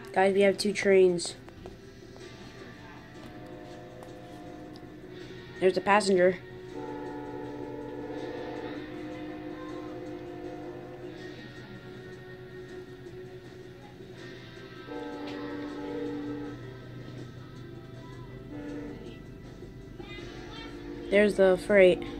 Guys, we have two trains. There's a passenger. There's the freight.